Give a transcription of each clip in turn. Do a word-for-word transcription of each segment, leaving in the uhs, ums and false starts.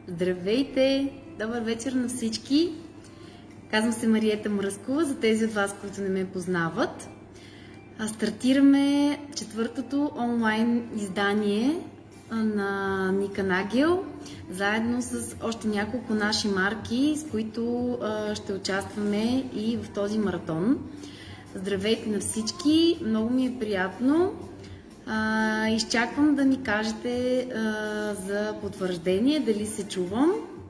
Здравейте! Добър вечер на всички! Казвам се Мариета Мръскова, за тези от вас, които не ме познават. Стартираме четвъртото онлайн издание на Nika Nagel, заедно с още няколко наши марки, с които ще участваме и в този маратон. Здравейте на всички! Много ми е приятно. А, изчаквам да ми кажете а, за потвърждение, дали се чувам.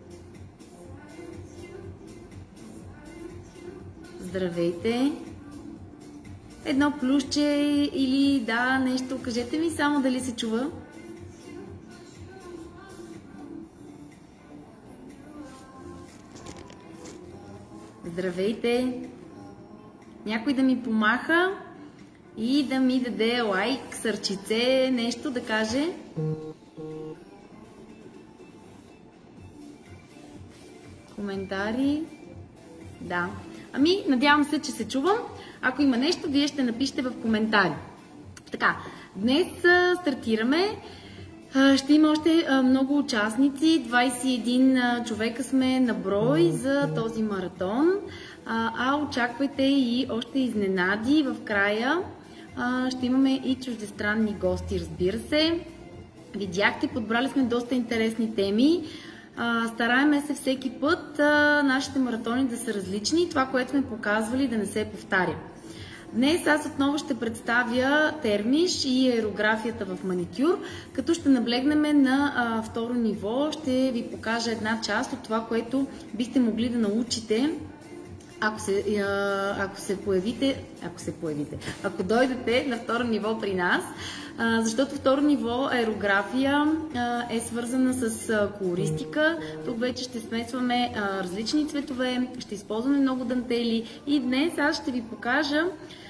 Здравейте! Едно плюсче или да, нещо, кажете ми само дали се чува. Здравейте! Някой да ми помаха и да ми даде лайк, сърчице, нещо да каже. Коментари. Да. Ами, надявам се, че се чувам. Ако има нещо, вие ще напишете в коментари. Така, днес а, стартираме. А, ще има още а, много участници. двайсет и един а, човека сме на брой за този маратон. А, а очаквайте и още изненади в края. Ще имаме и чуждестранни гости, разбира се. Видяхте, подбрали сме доста интересни теми. Стараеме се всеки път нашите маратони да са различни, това, което сме показвали, да не се повтаря. Днес аз отново ще представя термиш и аерографията в маникюр, като ще наблегнем на второ ниво. Ще ви покажа една част от това, което бихте могли да научите, Ако се, ако се появите, ако се появите, ако дойдете на второ ниво при нас, защото второ ниво аерография е свързана с колористика. Тук вече ще смесваме различни цветове, ще използваме много дантели и днес аз ще ви покажа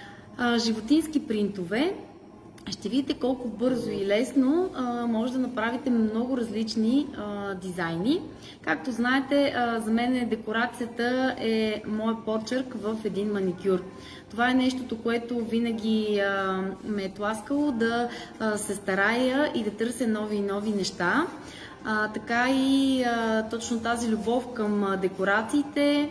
животински принтове. Ще видите колко бързо и лесно а, може да направите много различни а, дизайни. Както знаете, а, за мен декорацията е моят почерк в един маникюр. Това е нещото, което винаги а, ме е тласкало да а, се старая и да търся нови и нови неща. А, така и а, точно тази любов към а, декорациите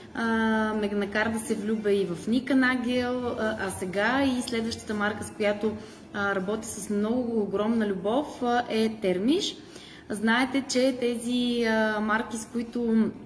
Uh, ме накара да се влюбя и в Nika Nagel, uh, а сега и следващата марка, с която uh, работя с много огромна любов, uh, е Термиш. Знаете, че тези uh, марки, с които,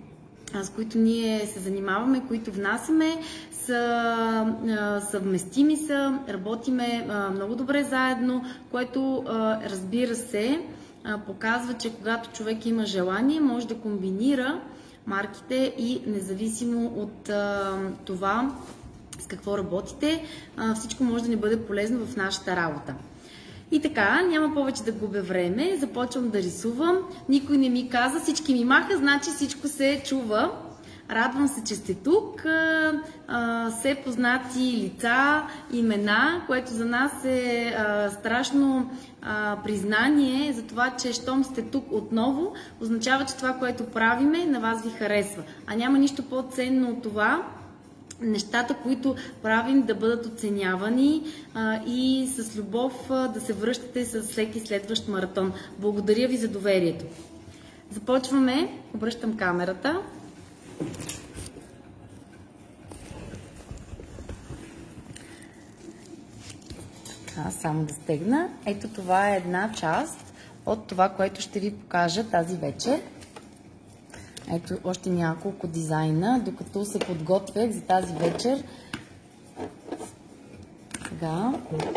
uh, с които ние се занимаваме, които внасяме, са uh, съвместими са, работиме uh, много добре заедно, което uh, разбира се uh, показва, че когато човек има желание, може да комбинира марките и независимо от а, това с какво работите, а, всичко може да ни бъде полезно в нашата работа. И така, няма повече да губя време, започвам да рисувам. Никой не ми каза, всички ми маха, значи всичко се чува. Радвам се, че сте тук. Все познати лица, имена, което за нас е а, страшно а, признание за това, че щом сте тук отново, означава, че това, което правиме, на вас ви харесва. А няма нищо по-ценно от това нещата, които правим, да бъдат оценявани а, и с любов а, да се връщате с всеки следващ маратон. Благодаря ви за доверието. Започваме. Обръщам камерата. Така, само да стегна. Ето това е една част от това, което ще ви покажа тази вечер. Ето още няколко дизайна, докато се подготвях за тази вечер. Сега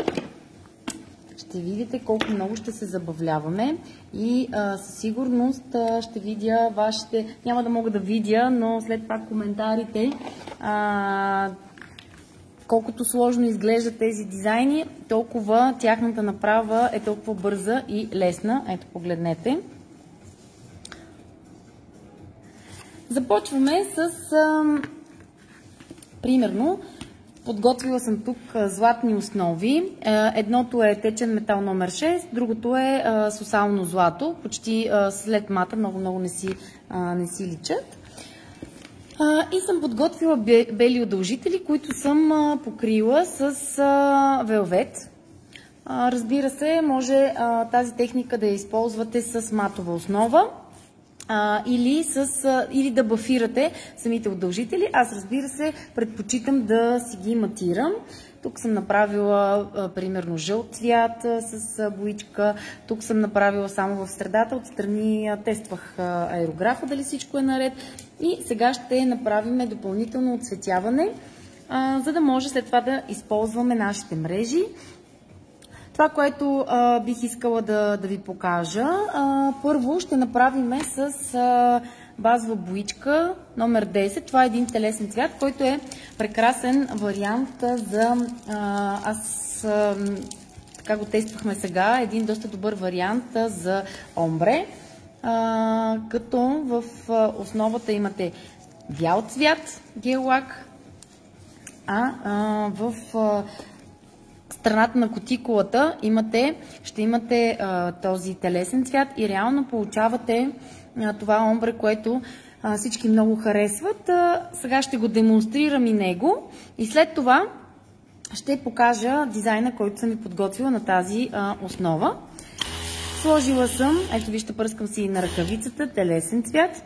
ще видите колко много ще се забавляваме и а, със сигурност а, ще видя вашите, няма да мога да видя, но след това коментарите, а, колкото сложно изглеждат тези дизайни, толкова тяхната направа е толкова бърза и лесна. Ето, погледнете. Започваме с, а, примерно, подготвила съм тук златни основи. Едното е течен метал номер шест, другото е сусално злато. Почти след мата, много-много не си, не си личат. И съм подготвила бели удължители, които съм покрила с велвет. Разбира се, може тази техника да я използвате с матова основа. а, или, с, а, или да бафирате самите удължители. Аз, разбира се, предпочитам да си ги матирам. Тук съм направила а, примерно жълт цвят а, с а, боичка. Тук съм направила само в средата. Отстрани а, тествах а, аерографа, дали всичко е наред. И сега ще направим допълнително оцветяване, а, за да може след това да използваме нашите мрежи. Това, което а, бих искала да, да ви покажа, а, първо ще направим с а, базова боичка номер десет. Това е един телесен цвят, който е прекрасен вариант за... А, аз а, така го тествахме сега. Един доста добър вариант за омбре. А, като в основата имате бял цвят, гел-лак, а, а в... А, страната на кутикулата имате, ще имате а, този телесен цвят и реално получавате а, това омбре, което а, всички много харесват. А, сега ще го демонстрирам и него и след това ще покажа дизайна, който съм ви подготвила на тази а, основа. Сложила съм, ето вижте, пръскам си на ръкавицата, телесен цвят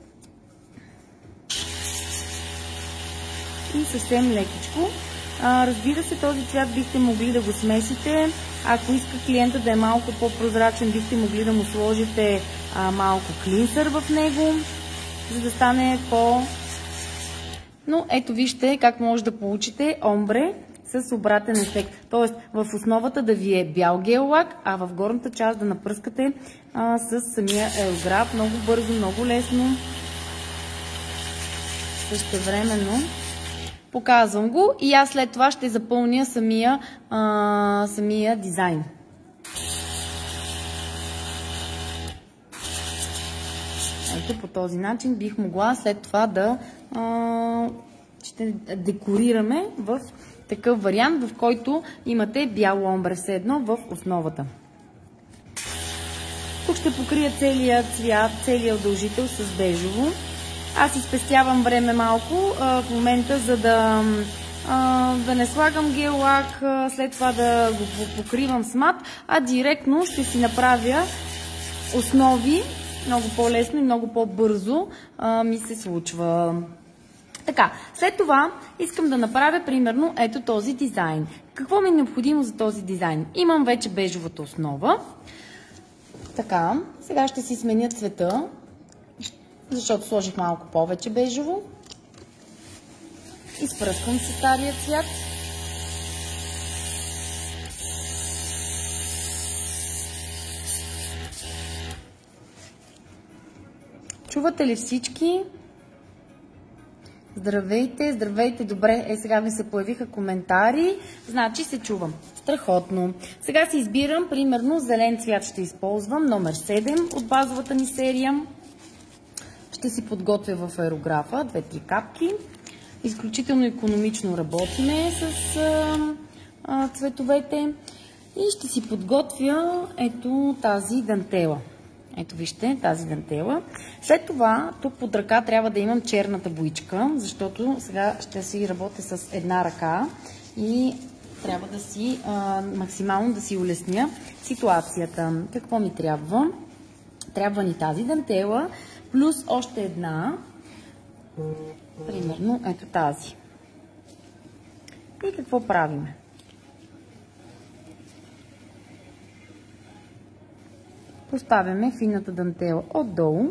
и съвсем лекичко. А, разбира се, този цвят бихте могли да го смесите. Ако иска клиента да е малко по-прозрачен, бихте могли да му сложите а, малко клинсър в него, за да стане по... Но ето вижте как може да получите омбре с обратен ефект. Тоест в основата да ви е бял гел-лак, а в горната част да напръскате а, с самия аерограф. Много бързо, много лесно. Същевременно показвам го и аз след това ще запълня самия, а, самия дизайн. Ето по този начин бих могла след това да а, ще декорираме в такъв вариант, в който имате бяло омбре все едно в основата. Тук ще покрия целият цвят, целият удължител с бежово. Аз изпестявам време малко а, в момента, за да, а, да не слагам гел-лак, след това да го покривам с мат, а директно ще си направя основи. Много по-лесно и много по-бързо ми се случва. Така, след това искам да направя примерно ето този дизайн. Какво ми е необходимо за този дизайн? Имам вече бежовата основа. Така, сега ще си сменя цвета, защото сложих малко повече бежово. Изпръсквам си стария цвят. Чувате ли всички? Здравейте, здравейте, добре. Е, сега ми се появиха коментари. Значи се чувам. Страхотно. Сега си избирам, примерно, зелен цвят ще използвам, номер седем от базовата ни серия. Ще си подготвя в аерографа две-три капки. Изключително икономично работиме с а, а, цветовете. И ще си подготвя ето тази дантела. Ето вижте тази дантела. След това тук под ръка трябва да имам черната боичка, защото сега ще си работя с една ръка и трябва да си а, максимално да си улесня ситуацията. Какво ми трябва? Трябва ни тази дантела, плюс още една, примерно ето тази. И какво правиме? Поставяме финната дантела отдолу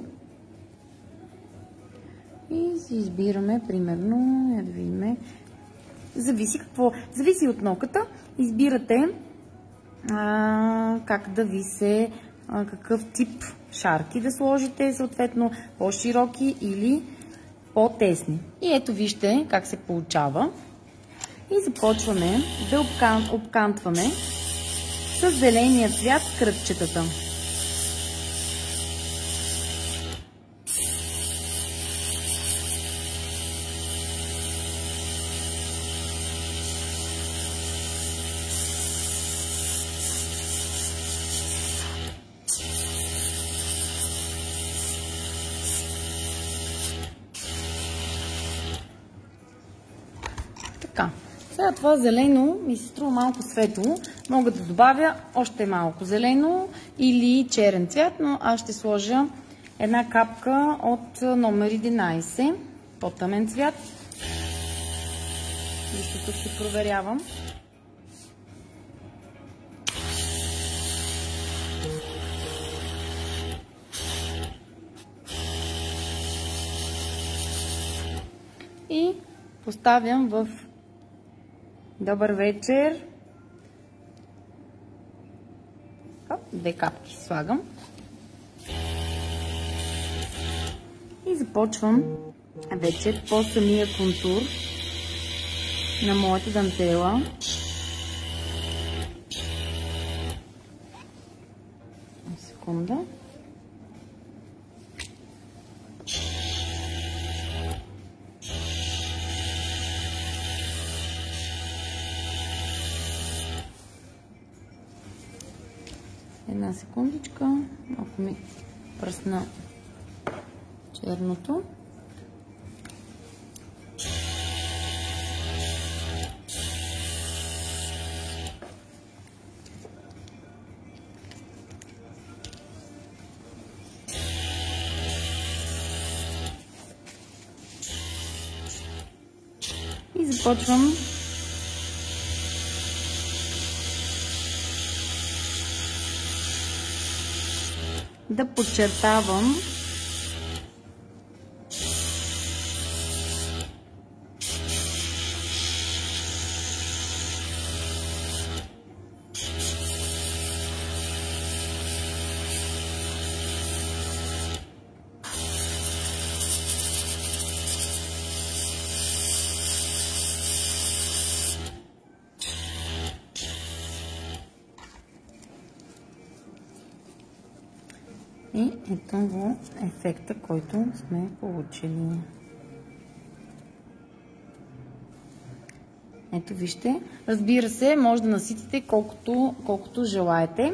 и си избираме, примерно, я да видим, зависи какво, зависи от ноката, избирате а, как да ви се, а, какъв тип шарки да сложите, съответно по-широки или по-тесни. И ето вижте как се получава. И започваме да обкан, обкантваме с зеления цвят кръгчетата. Така, сега това зелено ми се струва малко светло. Мога да добавя още малко зелено или черен цвят, но аз ще сложа една капка от номер единайсет, по-тъмен цвят. Вижте, тук ще проверявам. И поставям в добър вечер. Две капки слагам. И започвам вече по самия контур на моята дантела. Секунда. Една секундичка, ако ми пръсна черното. И започвам да подчертавам и ето го ефекта, който сме получили. Ето вижте. Разбира се, може да наситите колкото, колкото желаете.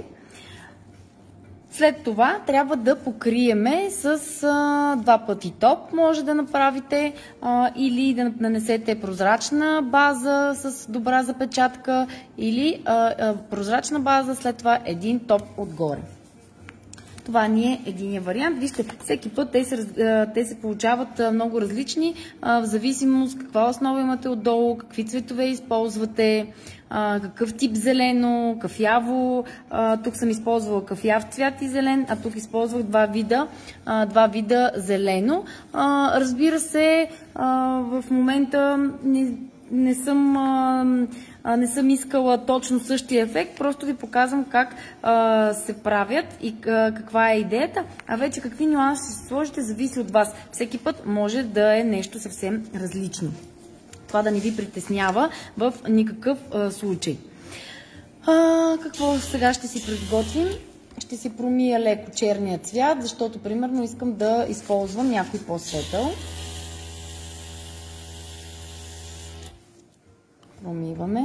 След това трябва да покриеме с а, два пъти топ, може да направите а, или да нанесете прозрачна база с добра запечатка или а, а, прозрачна база, след това един топ отгоре. Това ни е единия вариант. Вижте, всеки път те се, те се получават много различни, в зависимост каква основа имате отдолу, какви цветове използвате, какъв тип зелено, кафяво. Тук съм използвала кафяв цвят и зелен, а тук използвах два вида, два вида зелено. Разбира се, в момента не, не съм... не съм искала точно същия ефект, просто ви показвам как а, се правят и а, каква е идеята, а вече какви нюанси се сложите, зависи от вас. Всеки път може да е нещо съвсем различно. Това да не ви притеснява в никакъв а, случай. А, какво сега ще си приготвим? Ще си промия леко черния цвят, защото примерно искам да използвам някой по-светъл. Промиваме.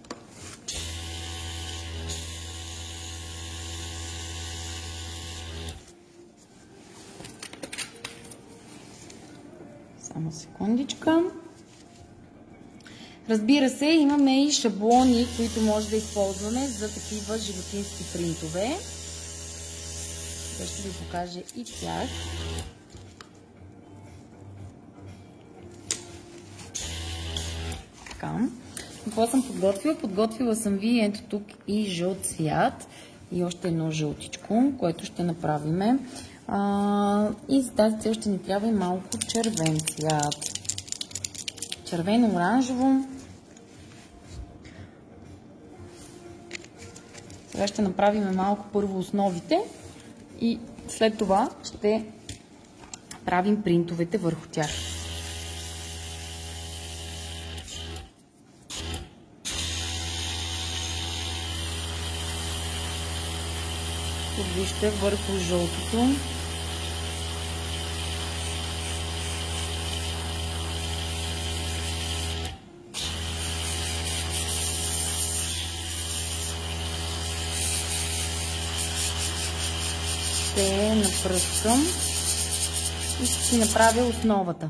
Само секундичка. Разбира се, имаме и шаблони, които може да използваме за такива животински принтове. Сега ще ви покажа и тях. Така. Какво съм подготвила? Подготвила съм ви ето тук и жълт цвят и още едно жълтичко, което ще направим. А, и за тази цел ще ни трябва и малко червен цвят. Червено-оранжево. Сега ще направим малко първо основите и след това ще правим принтовете върху тях. Тук вижте върху жълтото. Ще напръскам и ще си направя основата.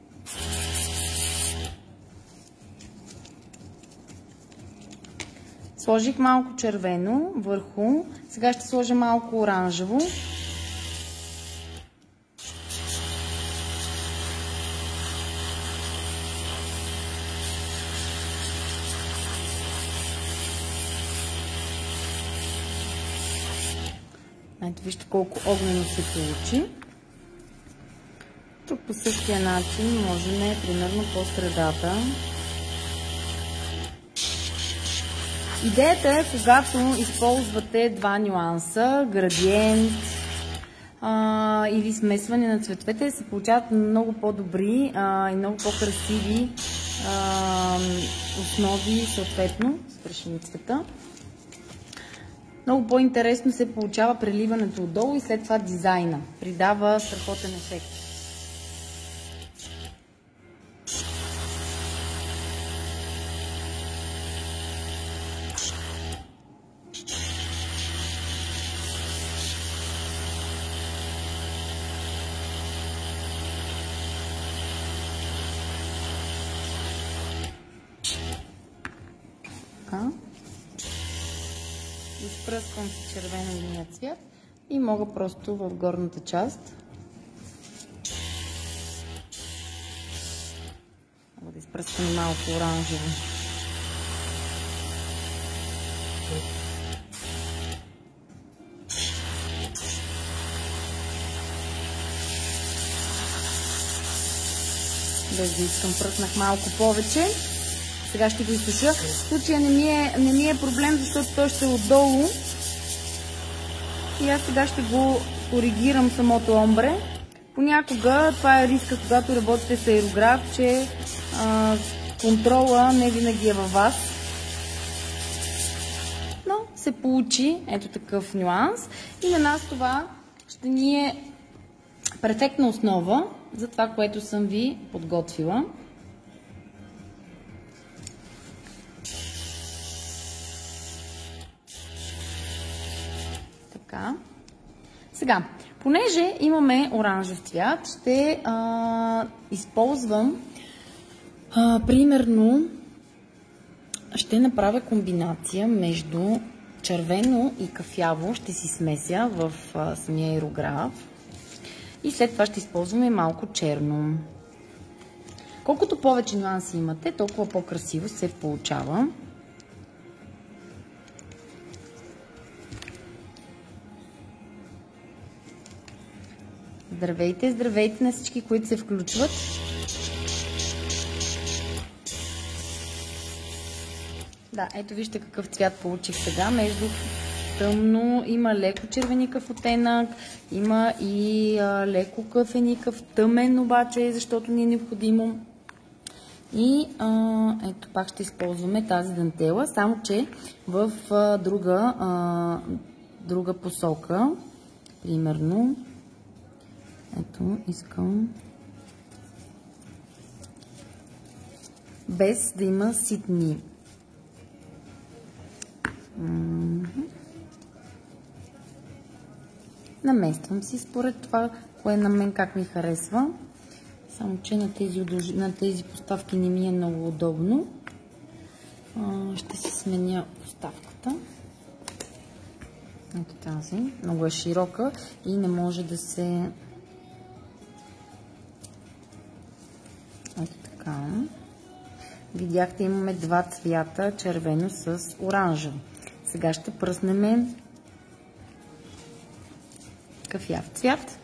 Сложих малко червено върху, сега ще сложа малко оранжево Ето вижте колко огнено се получи. Тук по същия начин можем, примерно по средата. Идеята е, когато използвате два нюанса, градиент а, или смесване на цветовете, се получават много по-добри а, и много по-красиви а, основи, съответно, с прашени цвета. Много по-интересно се получава преливането отдолу и след това дизайна. Придава страхотен ефект. Изпръсквам си червено-линия цвят и мога просто в горната част мога да изпръскам малко оранжево. Без да искам, пръснах малко повече. Сега ще го изсуша. В случая не ми, е, не ми е проблем, защото той ще е отдолу. И аз сега ще го коригирам самото омбре. Понякога, това е риска, когато работите с аерограф, че а, контрола не винаги е във вас. Но се получи ето такъв нюанс. И на нас това ще ни е перфектна основа за това, което съм ви подготвила. Така. Сега, понеже имаме оранжев цвят, ще а, използвам а, примерно ще направя комбинация между червено и кафяво, ще си смеся в а, самия аерограф и след това ще използваме малко черно. Колкото повече нюанси имате, толкова по-красиво се получава. Здравейте, здравейте на всички, които се включват. Да, ето вижте какъв цвят получих сега. Между тъмно, има леко червеникъв оттенък, има и а, леко кафеникъв, тъмен обаче, защото ни е необходимо. И а, ето пак ще използваме тази дантела, само че в а, друга, а, друга посока. Примерно, ето искам без да има ситни. Намествам си според това, кое на мен как ми харесва. Само че на тези, на тези поставки не ми е много удобно. Ще си сменя поставката. Ето тази. Много е широка и не може да се... Ето така. Видяхте, имаме два цвята, червено с оранжево. Сега ще пръснем кафяв цвят.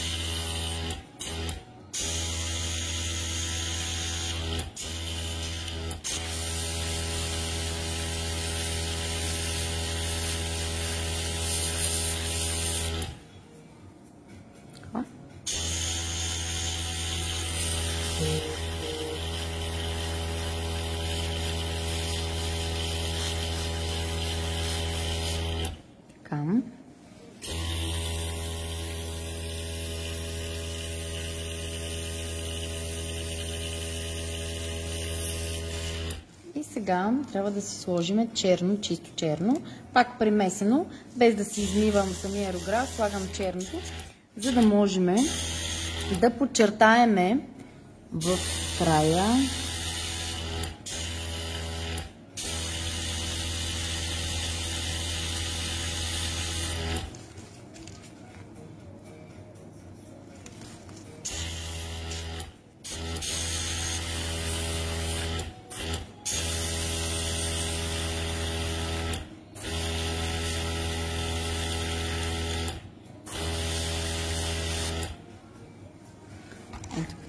И сега трябва да си сложим черно, чисто черно, пак премесено, без да си измивам самия аерограф, слагам черното, за да можем да подчертаем в края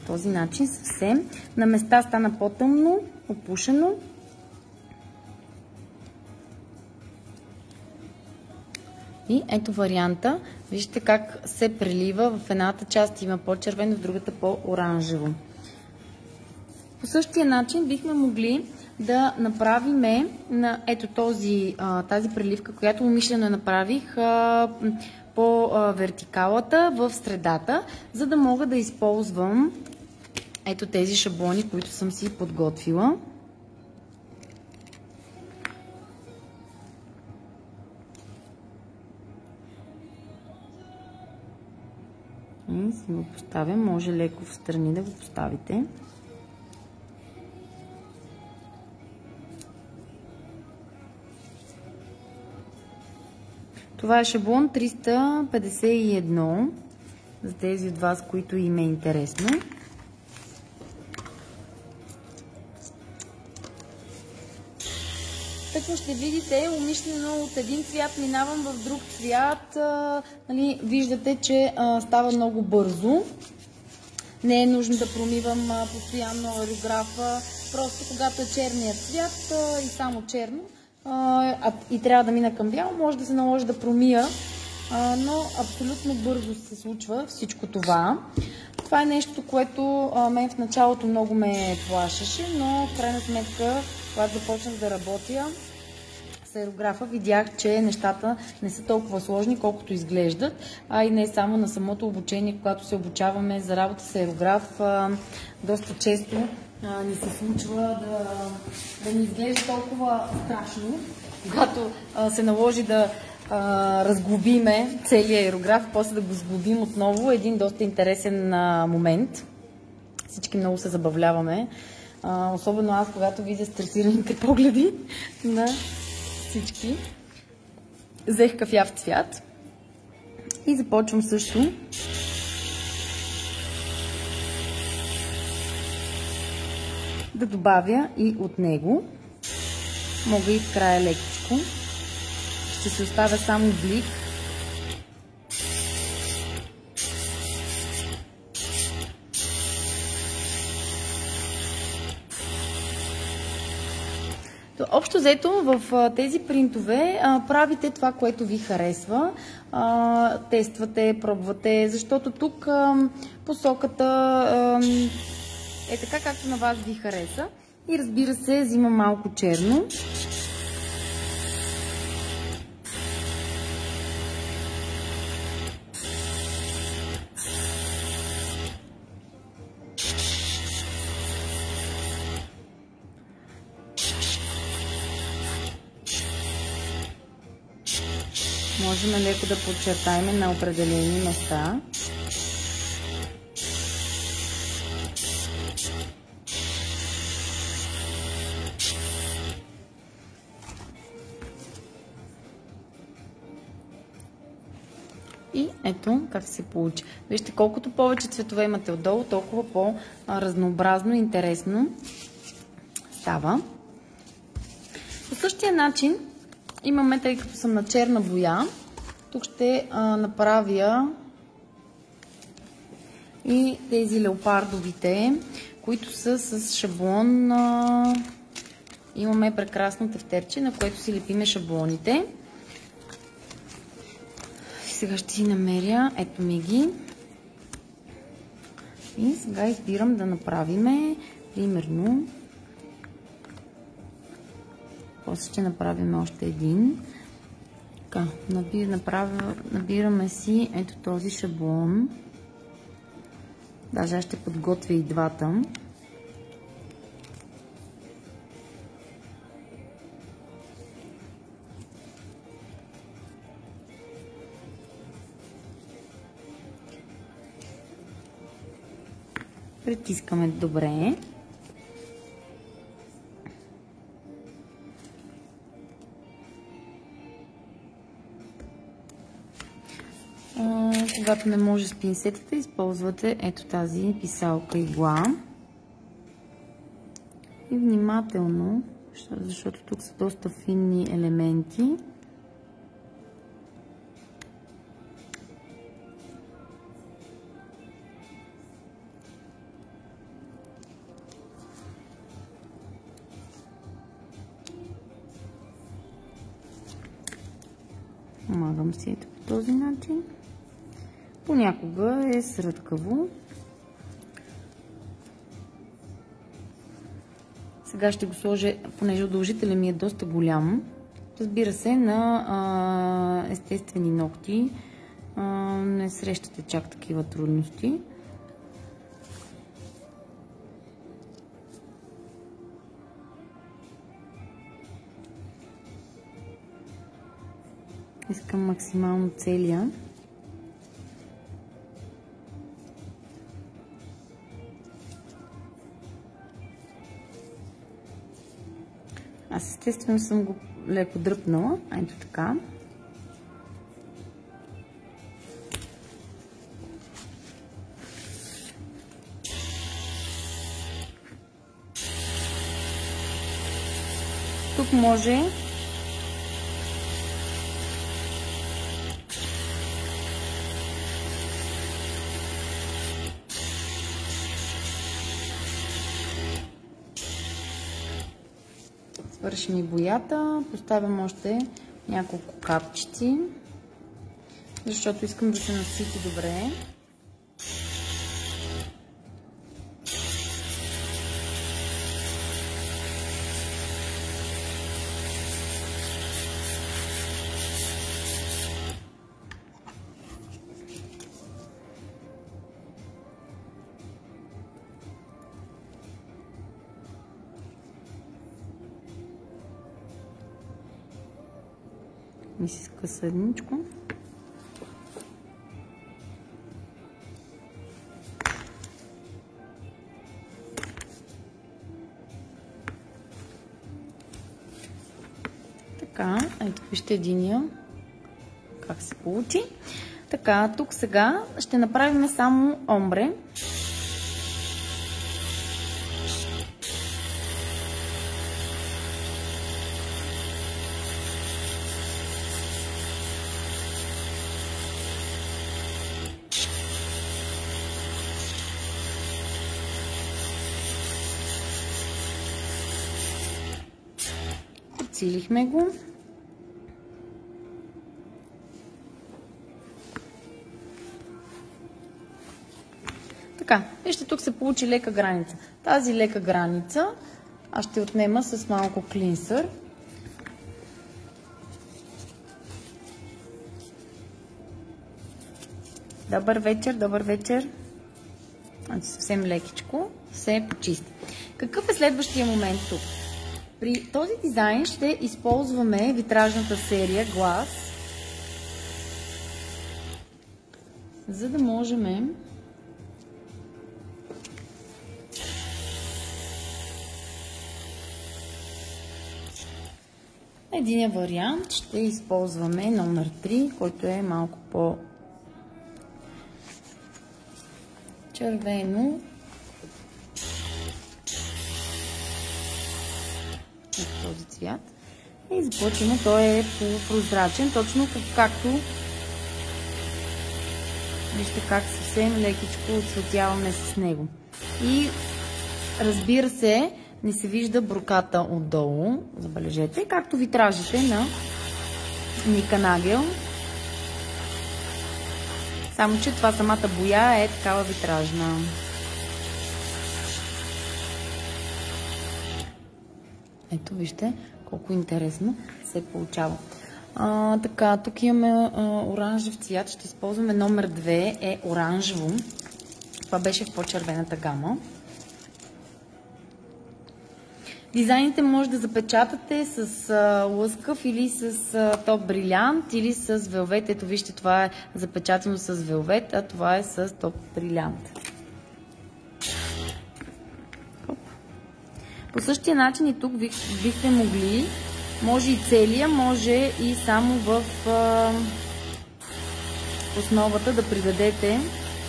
този начин съвсем. На места стана по-тъмно, опушено. И ето варианта. Вижте как се прелива. В едната част има по-червено, в другата по-оранжево. По същия начин бихме могли да направим на ето този, тази преливка, която умишлено направих по вертикалата в средата, за да мога да използвам ето тези шаблони, които съм си подготвила. И си го поставям, може леко в страни да го поставите. Това е шаблон триста петдесет и едно, за тези от вас, които им е интересно. Така ще видите, умишлено от един цвят минавам в друг цвят. А, нали, виждате, че а, става много бързо. Не е нужно да промивам а, постоянно аерографа. Просто когато е черният цвят а, и само черно, а, и трябва да мина към бяло, може да се наложи да промия, а, но абсолютно бързо се случва всичко това. Това е нещо, което а, мен в началото много ме плашеше, но в крайна сметка, когато започнах да работя с аерографа, видях, че нещата не са толкова сложни, колкото изглеждат, а и не само на самото обучение, когато се обучаваме за работа с аерограф, а, доста често а, ни се случва да, да ни изглежда толкова страшно, когато а, се наложи да а, разглобиме целият аерограф, после да го сглобим отново. Един доста интересен а, момент. Всички много се забавляваме. А, особено аз, когато видя стресираните погледи на всички. Взех кафяв цвят и започвам също да добавя и от него. Мога и в края лекичко. Ще се оставя само блик. Общо взето в тези принтове а, правите това, което ви харесва, а, тествате, пробвате, защото тук а, посоката а, е така, както на вас ви хареса. И разбира се, взимам малко черно. Можем леко да подчертаем на определени места. И ето как се получи. Вижте, колкото повече цветове имате отдолу, толкова по-разнообразно и интересно става. По същия начин имаме, тъй като съм на черна боя, тук ще а, направя и тези леопардовите, които са с шаблон. А, имаме прекрасно тефтерче, на което си лепиме шаблоните. Сега ще си намеря, ето ми ги. И сега избирам да направиме, примерно, после ще направим още един. Така, набир, направя, набираме си ето този шаблон. Даже аз ще подготвя и двата. Притискаме добре. Когато не може с пинцетата, използвате ето тази писалка игла. И внимателно, защото тук са доста финни елементи. слагам си ето по този начин. Понякога е сръткаво. Сега ще го сложа, понеже удължителен ми е доста голям. Разбира се, на а, естествени ногти а, не срещате чак такива трудности. Искам максимално целия. Аз естествено съм го леко дръпнала. Ето така. Тук може свърши ми боята, поставям още няколко капчици, защото искам да се насити добре. Ми си скъса едничко. Така, ето вижте единия как се получи. Така, тук сега ще направим само омбре. Подсилихме го. Така, вижте, тук се получи лека граница. Тази лека граница аз ще отнема с малко клинсър. Добър вечер, добър вечер. Съвсем лекичко се почисти. Какъв е следващия момент тук? При този дизайн ще използваме витражната серия Glass, за да можем единия вариант ще използваме номер три, който е малко по червено. Този цвят. И започваме. Той е полупрозрачен, точно както вижте как съвсем лекичко отцветяваме с него. И разбира се, не се вижда броката отдолу. Забележете, както витражите на Ника Нагел. Само че това самата боя е такава витражна. Ето вижте колко интересно се получава. А, така, тук имаме а, оранжев цвят. Ще използваме номер две, е оранжево. Това беше в по-червената гама. Дизайните може да запечатате с а, лъскав или с а, топ брилянт или с велвет. Ето вижте, това е запечатано с велвет, а това е с топ брилянт. По същия начин и тук бих, бихте могли, може и целия, може и само в а, основата да придадете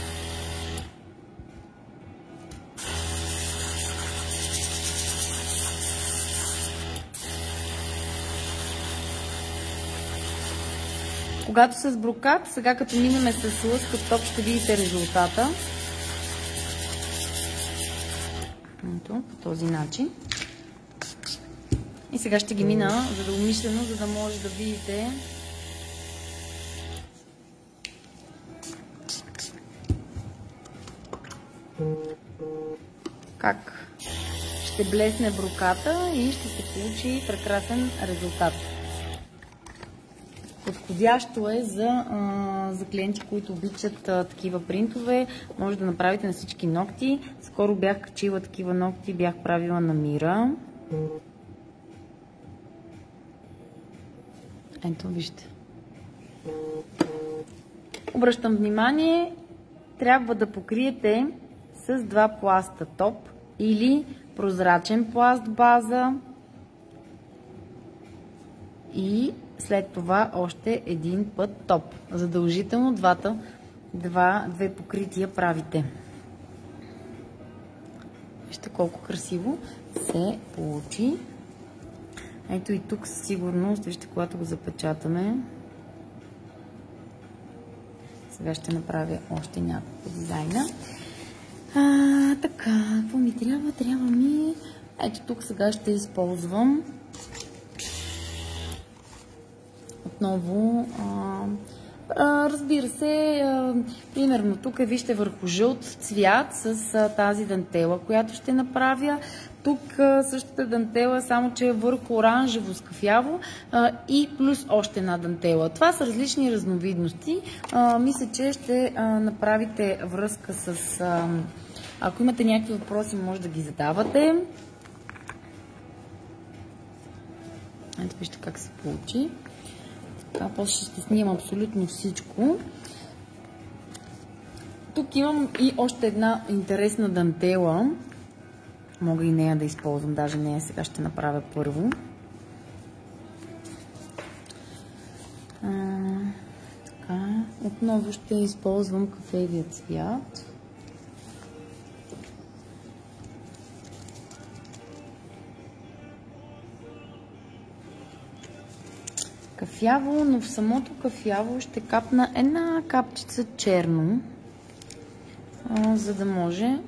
когато с брокат, сега като минем с лъскав топ, ще видите резултата. Ето, по този начин. И сега ще ги мина задълмишлено, за да може да видите как ще блесне броката и ще се получи прекрасен резултат. Подходящо е за, а, за клиенти, които обичат а, такива принтове. Може да направите на всички ногти. Скоро бях качила такива ногти, бях правила на Мира. Ето, вижте. Обръщам внимание, трябва да покриете с два пласта топ или прозрачен пласт база и след това още един път топ. Задължително двата, два, две покрития правите. Вижте колко красиво се получи. Ето и тук със сигурност, вижте, когато го запечатаме. Сега ще направя още няколко дизайна. А, така, какво ми трябва? Трябва ми... Ето тук сега ще използвам отново, а, а, разбира се, а, примерно тук е, вижте, върху жълт цвят с а, тази дантела, която ще направя. Тук а, същата дантела, само че е върху оранжево скафяво а, и плюс още една дантела. Това са различни разновидности. А, мисля, че ще а, направите връзка с... А, ако имате някакви въпроси, може да ги задавате. Ето вижте как се получи. Така, после ще снимам абсолютно всичко. Тук имам и още една интересна дантела. Мога и нея да използвам, даже нея сега ще направя първо. А, така, отново ще използвам кафевия цвят. Кафяво, но в самото кафяво ще капна една капчица черно, а, за да може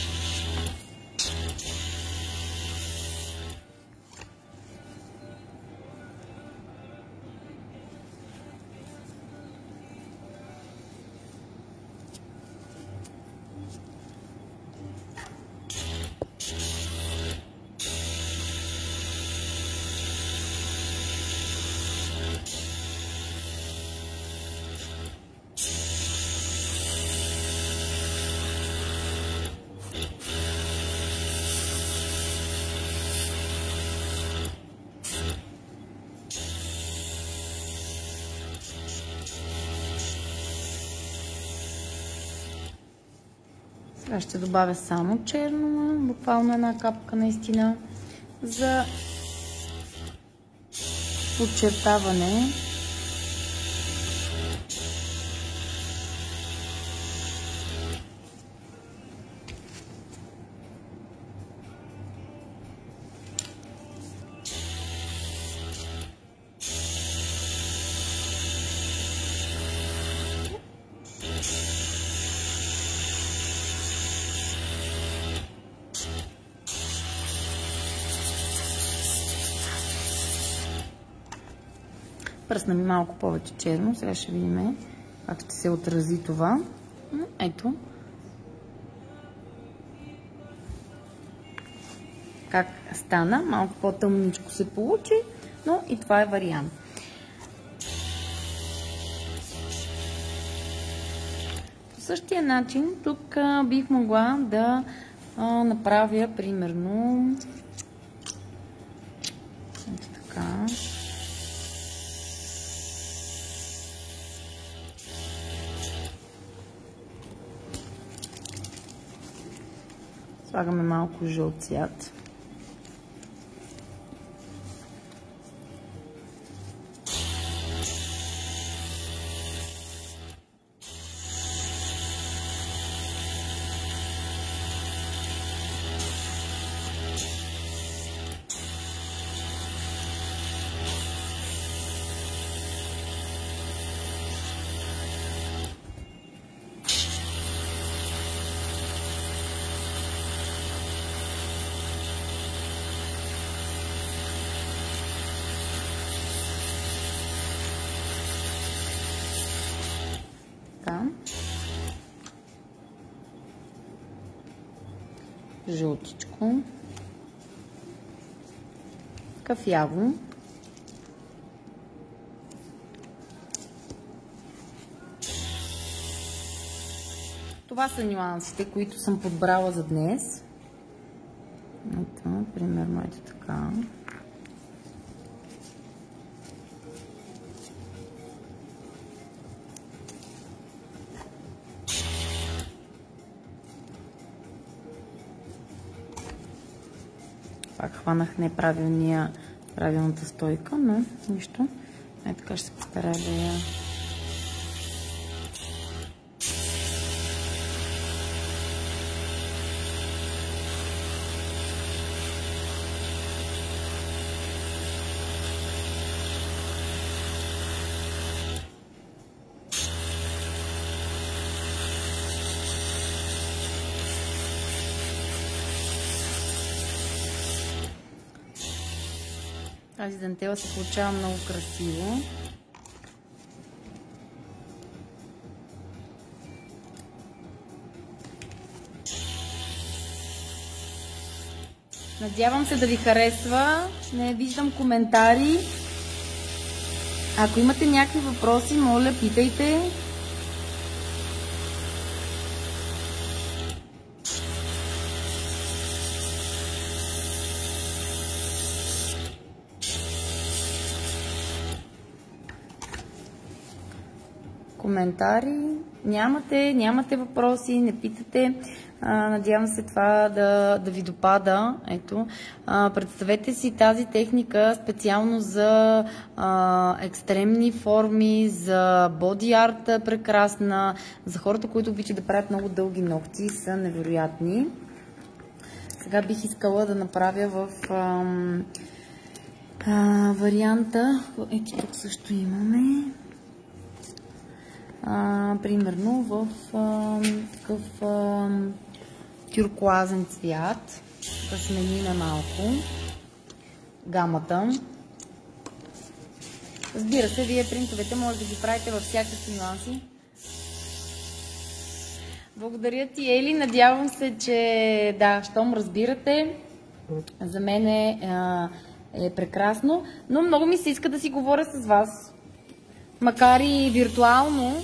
сега ще добавя само черно, буквално една капка наистина за подчертаване. Пръсна ми малко повече черно. Сега ще видим как ще се отрази това. Ето. Как стана. Малко по-тъмничко се получи, но и това е вариант. По същия начин тук бих могла да а, направя примерно ето така. Слагаме малко жълт цвят. жълтичко, кафяво, това са нюансите, които съм подбрала за днес. Ето, примерно ето така. Пак хванах неправилния, правилната стойка, но нищо. Ето така ще се постарая да я... Тази дантела се получава много красиво. Надявам се да ви харесва. Не виждам коментари. Ако имате някакви въпроси, моля, питайте. Коментари, нямате, нямате въпроси, не питате. А, надявам се това да, да ви допада. Ето, а, представете си тази техника специално за а, екстремни форми, за боди арт прекрасна, за хората, които обичат да правят много дълги ногти, са невероятни. Сега бих искала да направя в а, а, варианта. Ето тук също имаме. А, примерно в а, такъв а, тюркоазен цвят. Да сменим малко гамата. Разбира се, вие принтовете може да ги правите във всякакви нюанси. Благодаря ти, Ели. Надявам се, че да, щом разбирате. За мен е, е прекрасно, но много ми се иска да си говоря с вас. Макар и виртуално,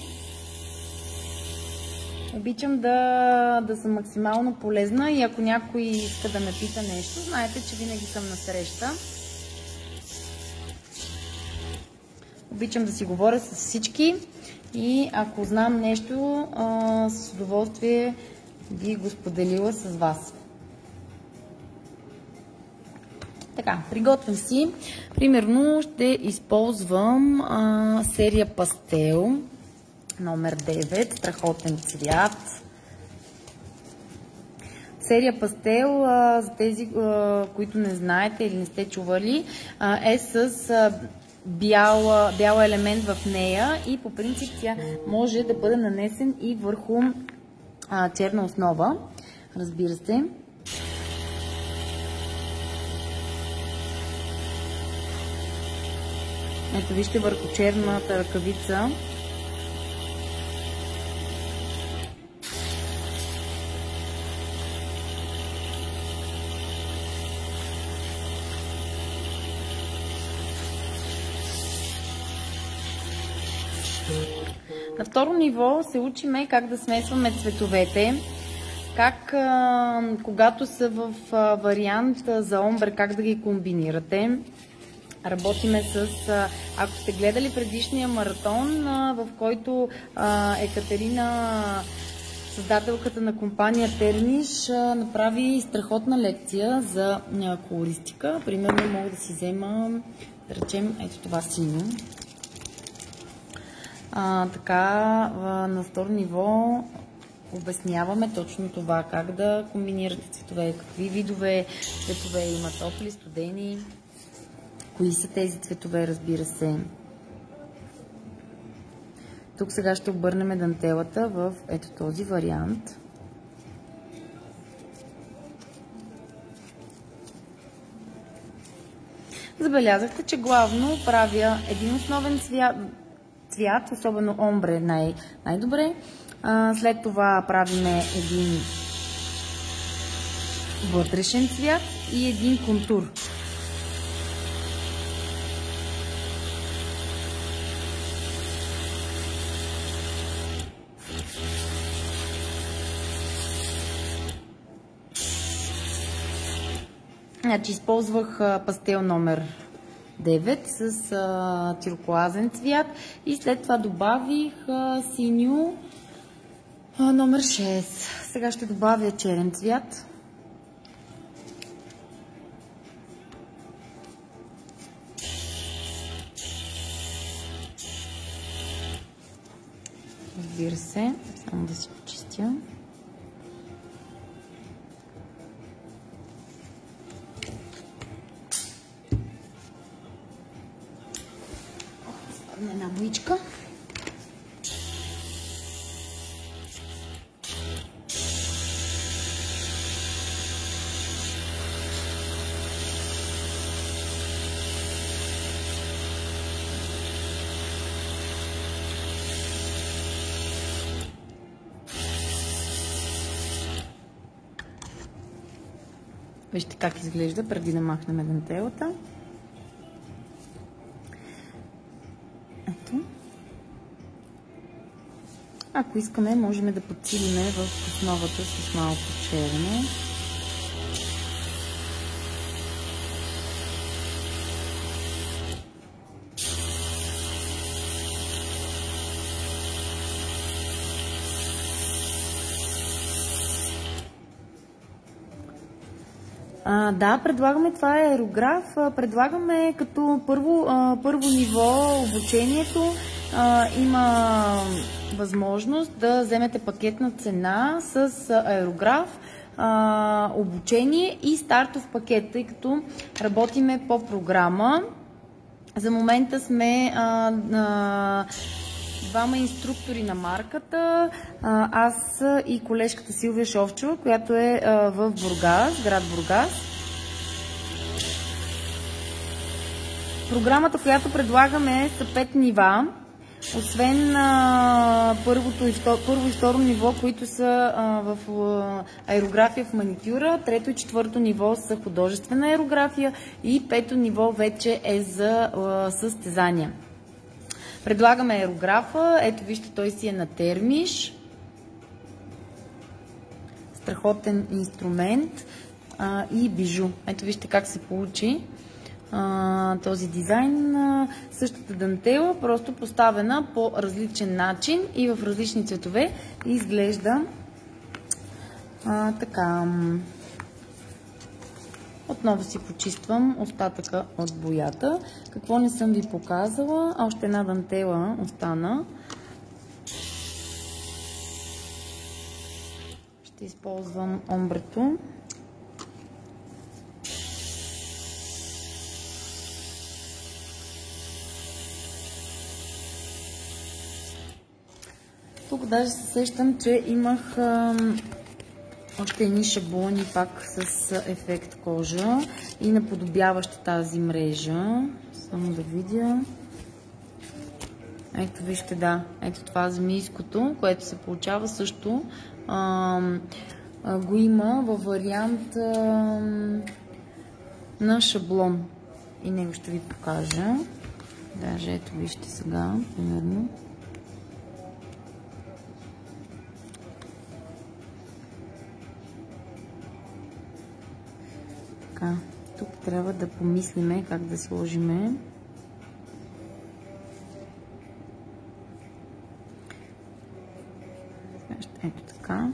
обичам да, да съм максимално полезна и ако някой иска да ме пита нещо, знаете, че винаги съм на среща. Обичам да си говоря с всички и ако знам нещо, а, с удоволствие би го споделила с вас. Така, приготвям си. Примерно ще използвам а, серия пастел номер девет, страхотен цвят. Серия пастел, а, за тези, а, които не знаете или не сте чували, а, е с а, бял, бял елемент в нея и по принцип тя може да бъде нанесен и върху а, черна основа, разбира се. Ето вижте върху черната ръкавица. На второ ниво се учиме как да смесваме цветовете, как когато са в вариант за омбре, как да ги комбинирате. Работиме с, ако сте гледали предишния маратон, в който Екатерина, създателката на компания Терниш, направи страхотна лекция за колористика. Примерно мога да си взема, да речем, ето това синьо. А, така, на второ ниво обясняваме точно това, как да комбинирате цветове, какви видове цветове има, топли, студени. Кои са тези цветове, разбира се. Тук сега ще обърнем дантелата в ето този вариант. Забелязахте, че главно правя един основен цвят, цвят особено омбре най- най-добре. След това правиме един вътрешен цвят и един контур. Значи използвах пастел номер девет с а, тюркоазен цвят и след това добавих а, синьо а, номер шест. Сега ще добавя черен цвят. Разбира се, само да си почистя. Една боичка. Вижте как изглежда преди да махнем дантелата. Ето. Ако искаме, можем да подсилиме в основата с малко черно. А, да, предлагаме, това е аерограф, предлагаме като първо, а, първо ниво обучението, а, има възможност да вземете пакетна цена с аерограф, а, обучение и стартов пакет, тъй като работиме по програма. За момента сме а, а, двама инструктори на марката, аз и колежката Силвия Шовчева, която е в Бургас, град Бургас. Програмата, която предлагаме, са пет нива, освен а, първото и второ, първо и второ ниво, които са а, в а, аерография в маникюра, трето и четвърто ниво са художествена аерография и пето ниво вече е за а, състезания. Предлагаме аерографа, ето вижте, той си е на термиш. Страхотен инструмент а, и бижу. Ето вижте как се получи а, този дизайн. А, същата дантела, просто поставена по различен начин и в различни цветове и изглежда а, така. Отново си почиствам остатъка от боята. Какво не съм ви показала? Още една дантела остана. Ще използвам омбрето. Тук даже се сещам, че имах още едни шаблони пак с ефект кожа и наподобяваща тази мрежа. Само да видя. Ето вижте, да. Ето това змийското, което се получава също. А, а, го има във вариант а, на шаблон. И него ще ви покажа. Даже ето вижте сега, примерно. Така, тук трябва да помислиме как да сложиме. Ето така.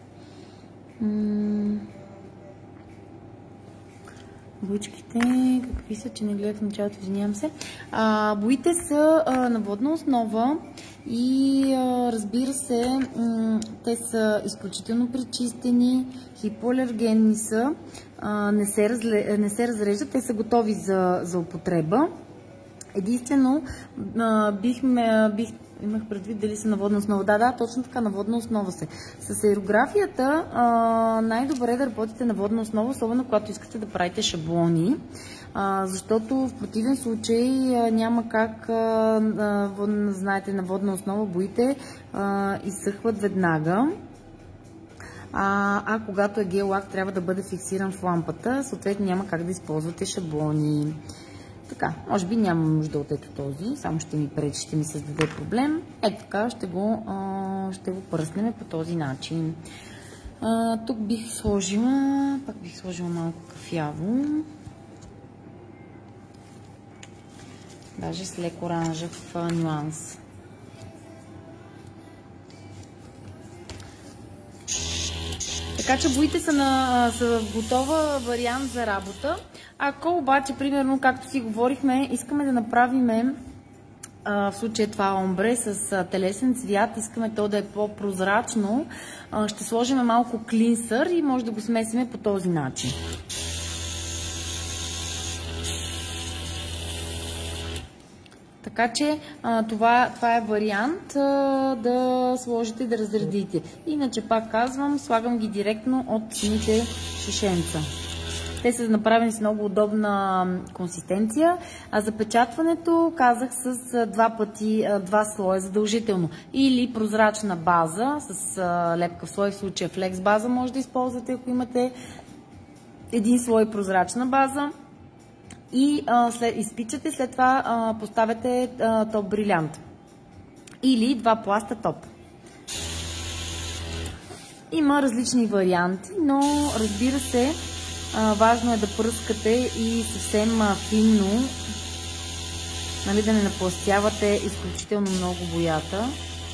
Боичките, какви са, че не гледах в началото, извинявам се. А, боите са а, на водна основа и а, разбира се, те са изключително пречистени, хипоалергенни са, а, не, се разле, не се разреждат, те са готови за, за употреба. Единствено, а, бихме, бих, имах предвид дали са на водна основа. Да, да, точно така, на водна основа се. С аерографията най-добре е да работите на водна основа, особено когато искате да правите шаблони, а, защото в противен случай а, няма как, а, а, знаете, на водна основа боите а, изсъхват веднага. а, а когато е гел лак трябва да бъде фиксиран в лампата, съответно няма как да използвате шаблони. Така, може би няма нужда от ето този, само ще ми пречи, ще ми създаде проблем. Ето така ще го, а, ще го пръснем по този начин. А, тук бих сложила, пак бих сложила малко кафяво. Даже с лек оранжев нюанс. Така че боите са, на, са в готова вариант за работа. Ако обаче, примерно, както си говорихме, искаме да направим в случая това омбре с телесен цвят, искаме то да е по-прозрачно, ще сложим малко клинсър и може да го смесиме по този начин. Така че това, това е вариант да сложите и да разредите. Иначе пак казвам, слагам ги директно от самите шишенца. Те са направени с много удобна консистенция, а запечатването казах с два пъти, два слоя задължително. Или прозрачна база с лепкав слой, в случая флекс база може да използвате, ако имате един слой прозрачна база. И а, след, изпичате, след това а, поставяте а, топ брилянт. Или два пласта топ. Има различни варианти, но разбира се, а, важно е да пръскате и съвсем а, финно, нали, да не напластявате изключително много боята.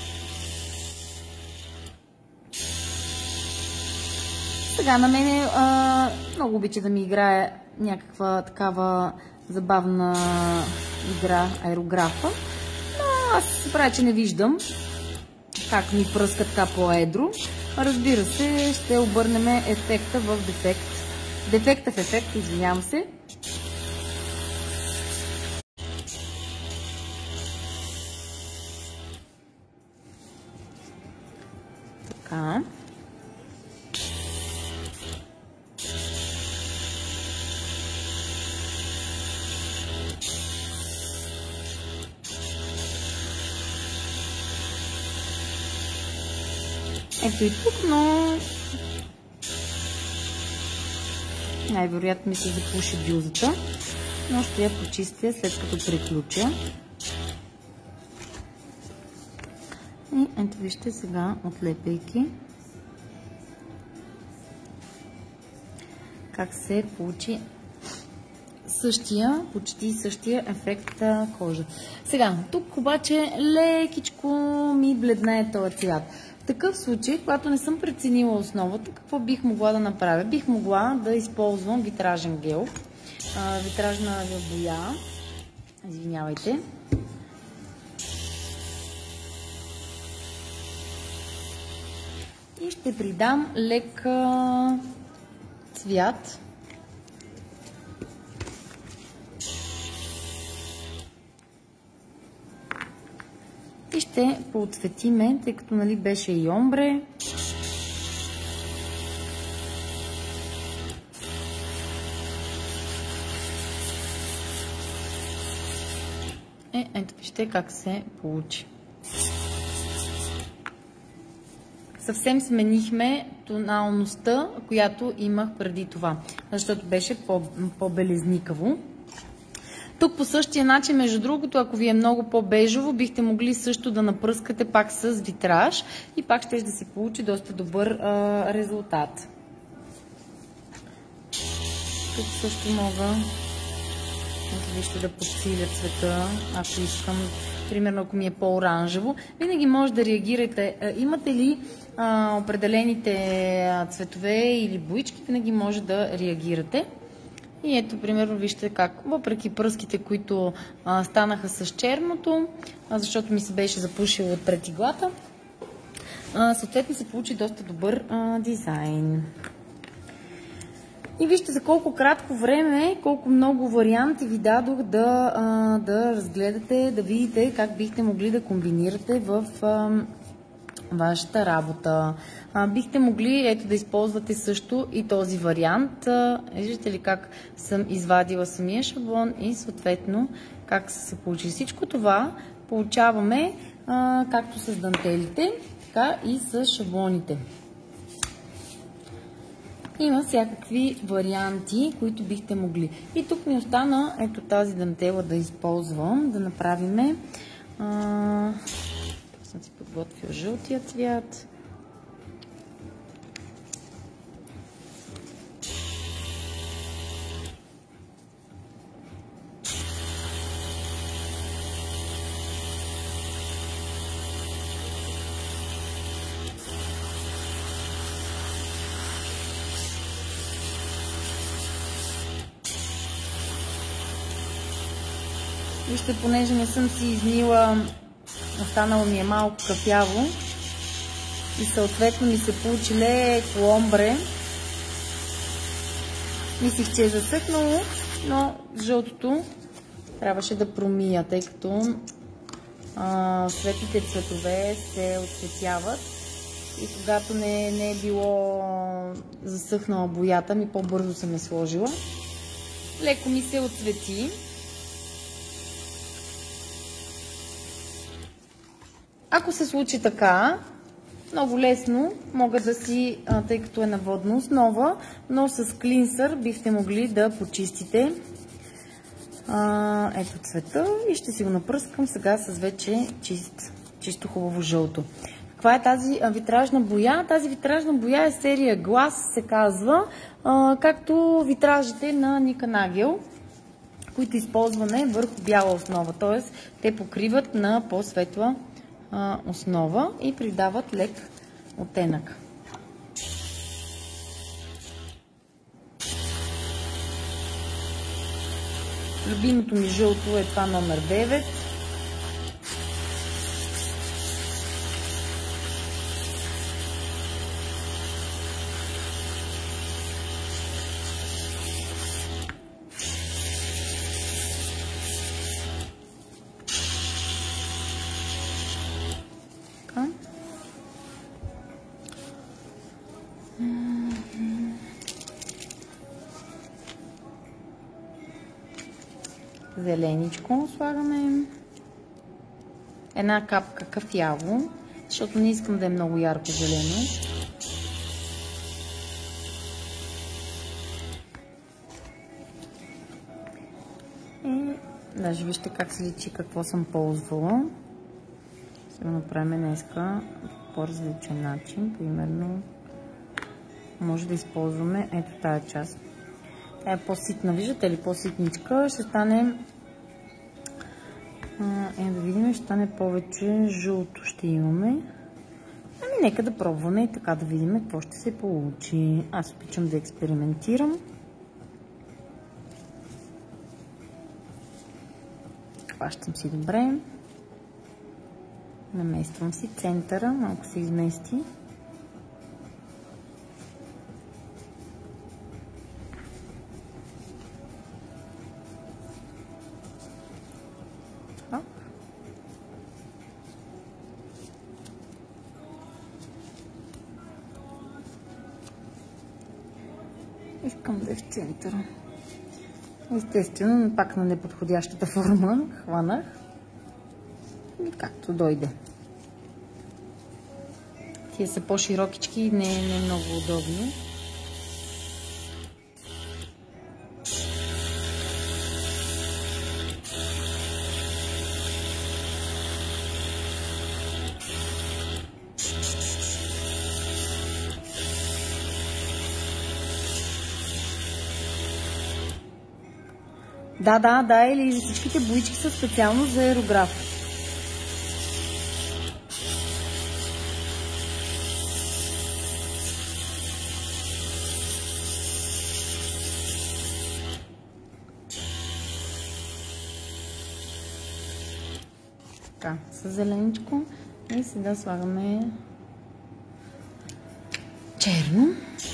Сега на мене а, много обича да ми играе някаква такава забавна игра, аерографа. Но аз се правя, че не виждам как ми пръска така по-едро. Разбира се, ще обърнем ефекта в дефект. Дефекта в ефект, извинявам се. Така. Ето и тук, но най-вероятно ми се запуши бюзата, но ще я почистя след като приключа. И ето вижте сега, отлепяйки, как се получи същия, почти същия ефект кожа. Сега, тук обаче лекичко ми бледнее този цвят. В такъв случай, когато не съм преценила основата, какво бих могла да направя? Бих могла да използвам витражен гел, а, витражна боя, извинявайте. И ще придам лек цвят. И ще поотцветиме, тъй като, нали, беше и омбре. Е, ето вижте как се получи. Съвсем сменихме тоналността, която имах преди това, защото беше по-белезникаво. Тук по същия начин, между другото, ако ви е много по-бежово, бихте могли също да напръскате пак с витраж и пак ще да се получи доста добър а, резултат. Тук също мога, вижте, да подсиля цвета, ако искам, примерно ако ми е по-оранжево. Винаги може да реагирате. Имате ли а, определените цветове или боички, винаги може да реагирате. И ето, примерно, вижте как, въпреки пръските, които а, станаха с черното, а, защото ми се беше запушило отпред иглата, а, съответно се получи доста добър а, дизайн. И вижте за колко кратко време, колко много варианти ви дадох да, а, да разгледате, да видите как бихте могли да комбинирате в а, вашата работа. А, бихте могли, ето, да използвате също и този вариант. А, виждате ли как съм извадила самия шаблон и съответно как се получи всичко това. Получаваме а, както с дантелите, така и с шаблоните. Има всякакви варианти, които бихте могли. И тук ми остана ето тази дантела да използвам, да направиме. А, съм си подготвил жълтия цвят. Вижте, понеже не съм си измила, останало ми е малко кафяво и съответно ми се получи леко омбре. Мислих, че е засъхнало, но жълтото трябваше да промия, тъй като а, светлите цветове се отцветяват и когато не, не е било засъхнала боята ми, по-бързо съм я сложила. Леко ми се отцвети. Ако се случи така, много лесно мога да си, тъй като е на водна основа, но с клинсър бихте могли да почистите а, ето цвета и ще си го напръскам сега с вече чист, чисто хубаво жълто. Каква е тази витражна боя? Тази витражна боя е серия Glass, се казва, а, както витражите на Ника Нагел, които използваме върху бяла основа, т.е. те покриват на по-светла основа и придават лек оттенък. Любимото ми жълто е това номер девет. Зеленичко слагаме. Една капка кафяво, защото не искам да е много ярко зелено. И даже вижте как се личи какво съм ползвала. Ще го направим днеска по различен начин. Примерно може да използваме ето тази част. Тя е по-ситна, виждате ли, по-ситничка. Ще стане, е да видим, ще стане повече жълто ще имаме. Ами нека да пробваме и така да видим какво ще се получи. Аз обичам да експериментирам. Хващам си добре. Намествам си центъра, малко се измести. Искам да е в центъра. Естествено, пак на неподходящата форма хванах и както дойде. Тия са по-широкички и не, не е много удобно. Да, да, да, или всичките боички са специално за аерограф. Така, с зеленичко и сега слагаме черно.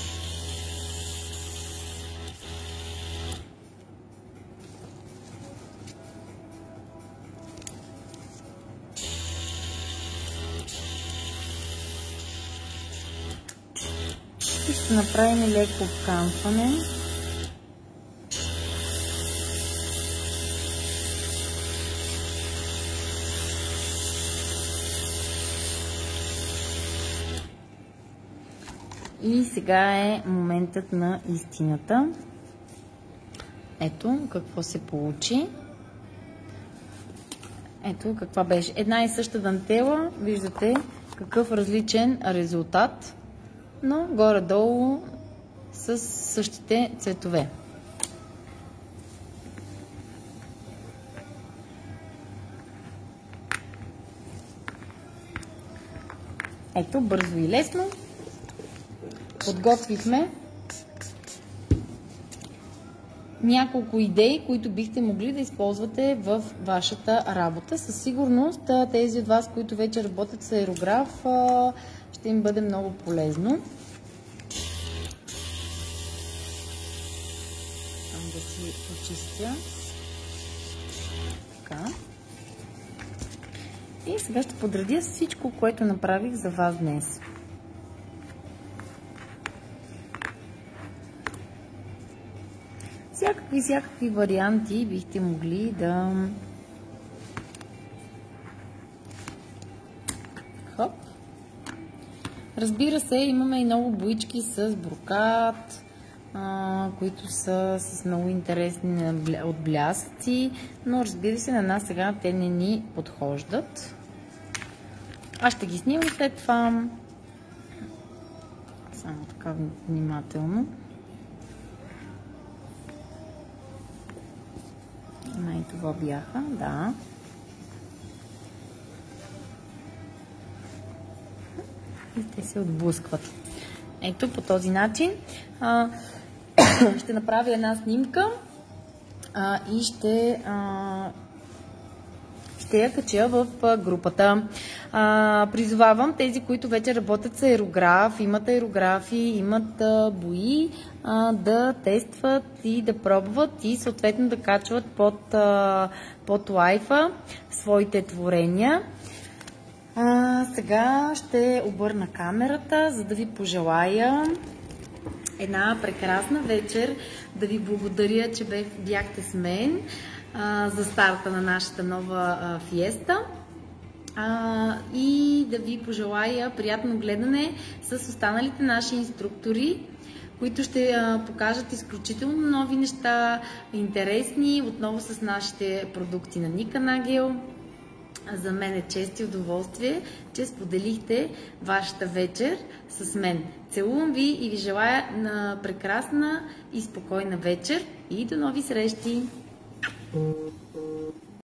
Ще направим леко обкамване. И сега е моментът на истината. Ето какво се получи. Ето каква беше. Една и съща дантела. Виждате какъв различен резултат, но горе-долу с същите цветове. Ето, бързо и лесно подготвихме няколко идеи, които бихте могли да използвате в вашата работа. Със сигурност тези от вас, които вече работят с аерограф, ще им бъде много полезно. Само да си почистя. Така. И сега ще подредя всичко, което направих за вас днес. Всякакви, всякакви варианти бихте могли да... Хоп. Разбира се, имаме и много боички с брокат, а, които са с много интересни отблясъци, но разбира се, на нас сега те не ни подхождат. Аз ще ги снимам след това. Само така внимателно. Май това бяха, да. И те се отблъскват. Ето по този начин. А, ще направя една снимка а, и ще, а, ще я кача в групата. А, призовавам тези, които вече работят с аерограф, имат аерографи, имат а, бои, а, да тестват и да пробват и съответно да качват под, а, под лайфа своите творения. А, сега ще обърна камерата, за да ви пожелая една прекрасна вечер, да ви благодаря, че бяхте с мен а, за старта на нашата нова а, фиеста. А, и да ви пожелая приятно гледане с останалите наши инструктори, които ще а, покажат изключително нови неща, интересни, отново с нашите продукти на Nika Nagel. За мен е чест и удоволствие, че споделихте вашата вечер с мен. Целувам ви и ви желая на прекрасна и спокойна вечер и до нови срещи!